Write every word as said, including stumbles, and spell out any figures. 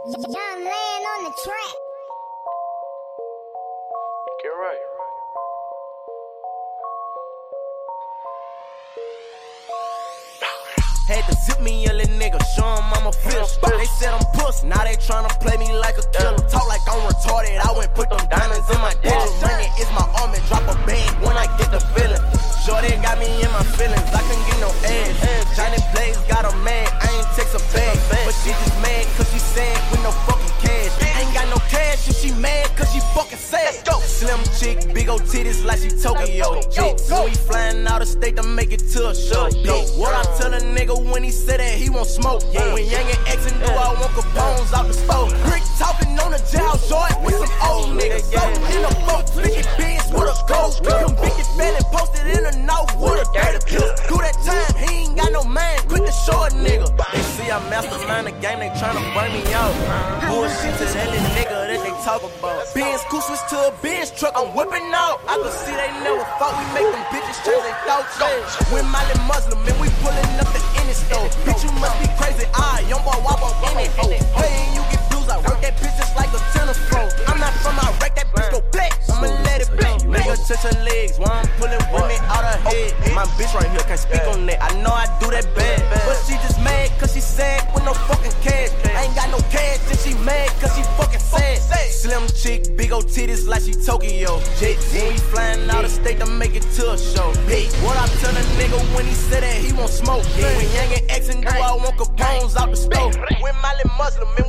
Young land on the track. Get right. Had to zip me a little nigga, show him I'm a fish. They said I'm puss, now they tryna play me like a killer. Talk like I'm retarded, I went put them diamonds in my dick. Money is my arm and drop a bag when I get the feeling. Shorty got me in my feelings, I couldn't get no edge. Johnny Blaze got her mad, I ain't text her back. But she just mad cause she sad with no fucking cash. Ain't got no cash and she mad cause she fucking sad. Slim chick, big old titties like she Tokyo. So we flying out of state to make it to a show. What I tell a nigga when he said that he won't smoke. When Young and X and do I want Capones out the stove. Rick talking on the jail joint with some old niggas. So in a boat, fifty bins with a ghost. Convicted felon posted in the north with a dirty pill. Do that time, he ain't got no mind. Quit the short nigga. They see I mastermind the game, they tryna burn me out. Bullshit to that little nigga that they talk about. Benz cool switch to a Benz truck, I'm whipping out. I can see they never thought we make them bitches change their thoughts. When Miley Muslim and we pulling up the any store. Bitch, you must be crazy. I, Youngboy, walk up in it. Oh, hey, and you get blues. I work that bitch just like a tennis pro. I'm not from Iraq, that bitch go black. I'ma let it be. Nigga, touch her legs while I'm pulling women out her head. My bitch right here can't speak on that. I know I do that bad. But she just mad cause she sad with no fucking cash. I ain't got no cash and she mad cause she fucking sad. Slim chick, big old titties like she Tokyo. When we flying out of state to make it to a show. What I tell a nigga when he said that he won't smoke. When Young and X and do I want Capones out the stove. When Miley Muslim